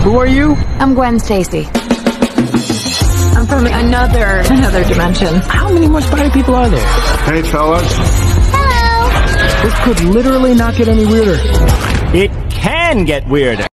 Who are you? I'm Gwen Stacy. I'm from another dimension. How many more spider people are there? Hey, fellas. Hello! This could literally not get any weirder. It can get weirder.